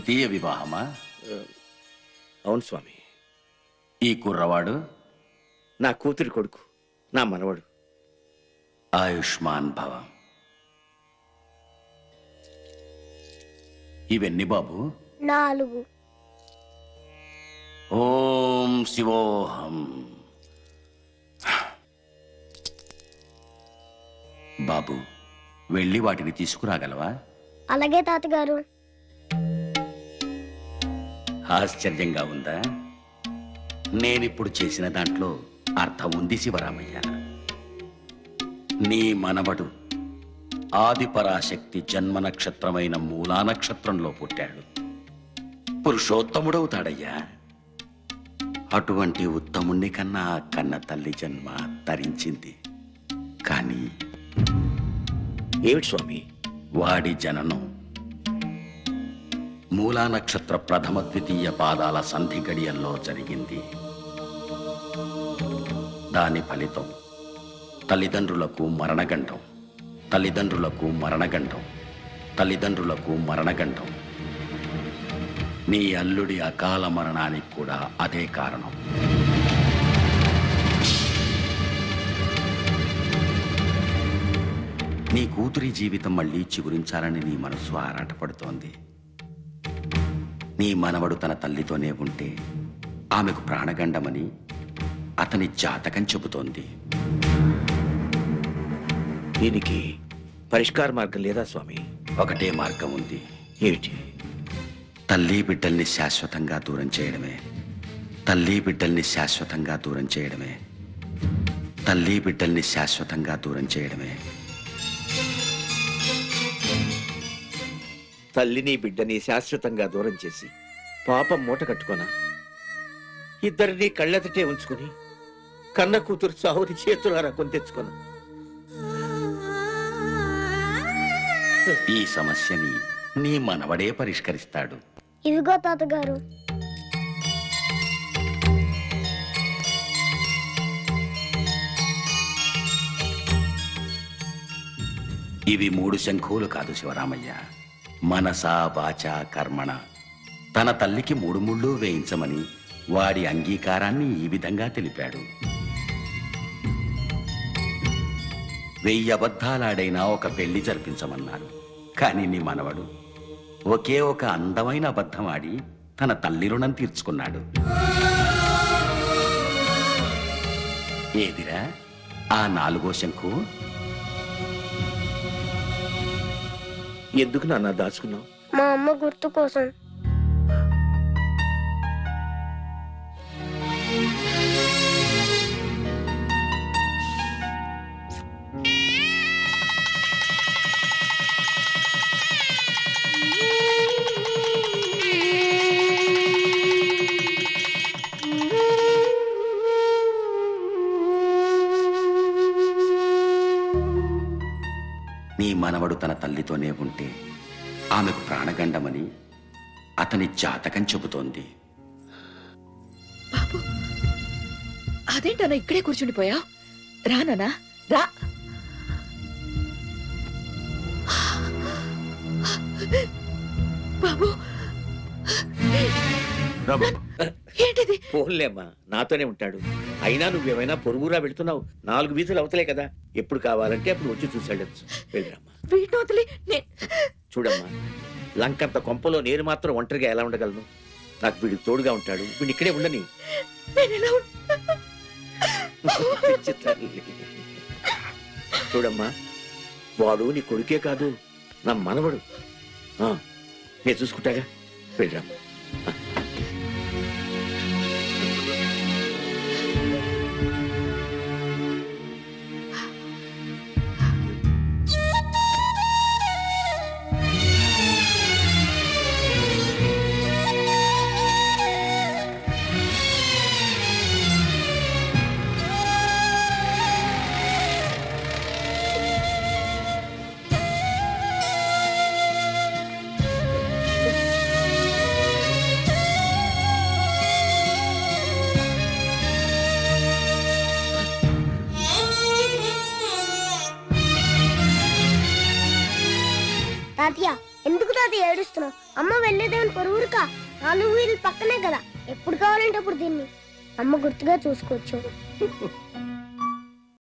తృతీయ వివాహమా? అవును స్వామి. ఈ కుర్రవాడు నా కూతురి కొడుకు, నా మనవడు. ఆయుష్మాన్ భవ. ఇవెన్ని బాబు? 4. ఓం శివోహం. బాబు, వెళ్ళి వాటిని తీసుకురాగలవా? అలాగే తాతగారు. ఆశ్చర్యంగా ఉందా? నేనిప్పుడు చేసిన దాంట్లో అర్థం ఉంది శివరామయ్య. నీ మనవడు ఆదిపరాశక్తి జన్మ నక్షత్రమైన మూలా నక్షత్రంలో పుట్టాడు. పురుషోత్తముడవుతాడయ్యా. అటువంటి ఉత్తముణ్ణి కన్నా కన్న తల్లి జన్మ తరించింది. కానీ ఏమిటి స్వామి? వాడి జననం మూలా నక్షత్ర ప్రథమ ద్వితీయ పాదాల సంధి గడియల్లో జరిగింది. దాని ఫలితం తల్లిదండ్రులకు మరణగండం, తల్లిదండ్రులకు మరణగండం, తల్లిదండ్రులకు మరణగండం. నీ అల్లుడి అకాల మరణానికి కూడా అదే కారణం. నీ కూతురి జీవితం మళ్ళీ చిగురించాలని నీ మనసు ఆరాటపడుతోంది. నీ మనవడు తన తల్లితోనే ఉంటే ఆమెకు ప్రాణగండమని అతని జాతకం చెబుతోంది. దీనికి పరిష్కార మార్గం లేదా స్వామి? ఒకటే మార్గం ఉంది. ఏమిటి? తల్లి బిడ్డల్ని శాశ్వతంగా దూరం చేయడమే. తల్లి బిడ్డల్ని శాశ్వతంగా దూరం చేయడమే. తల్లి బిడ్డల్ని శాశ్వతంగా దూరం చేయడమే. తల్లిని బిడ్డని శాశ్వతంగా దూరం చేసి పాపం మూట కట్టుకోనా? ఇద్దరిని కళ్ళెతటే ఉంచుకుని కన్న కూతురు సావుని చేతులారా కొని తెచ్చుకోను. ఈ సమస్యని నీ మనవడే పరిష్కరిస్తాడు. ఇదిగో తాతగారు. ఇవి 3 శంఖులు కాదు శివరామయ్య. మనస వాచ కర్మణ. తన తల్లికి 3 ముళ్ళు వేయించమని వాడి అంగీకారాన్ని ఈ విధంగా తెలిపాడు. 1000 అబద్ధాలాడైనా ఒక పెళ్లి జరిపించమన్నారు. కానీ నీ మనవడు ఒకే ఒక అందమైన అబద్ధం ఆడి తన తల్లి రుణం తీర్చుకున్నాడు. ఏదిరా ఆ 4వ శంఖు? ఎందుకు నాన్న దాచుకున్నావు? మా అమ్మ గుర్తు కోసం. నీ మనవడు తన తల్లితోనే ఉంటే ఆమెకు ప్రాణగండమని అతని జాతకం చెబుతోంది. బాబు, అదేంటన్నా ఇక్కడే కూర్చుండిపోయా? రానా రా. బాబు, ఏంటిది? పోన్లేమ్మా, నాతోనే ఉంటాడు. అయినా నువ్వేమైనా పొరుగురా వెళ్తున్నావు? 4 వీధులు అవతలే కదా. ఎప్పుడు కావాలంటే అప్పుడు వచ్చి చూసాడచ్చు. వెళ్ళరమ్మా. వీటిని వదిలి చూడమ్మా, లంకంత కొంపలో నేను మాత్రం ఒంటరిగా ఎలా ఉండగలను? నాకు వీడికి తోడుగా ఉంటాడు. వీడిని ఇక్కడే ఉండని. చూడమ్మా, వాడు నీ కొడుకే కాదు, నా మనవడు. నేను చూసుకుంటాగా. వెళ్ళరమ్మా. తాతయ్య ఎందుకు తాతయ్య ఏడుస్తున్నావు? అమ్మ వెళ్ళేదేమని పొరుగురుకా? 4 వీళ్ళు పక్కనే కదా, ఎప్పుడు కావాలంటే అప్పుడు దీన్ని అమ్మ గుర్తుగా చూసుకోవచ్చు.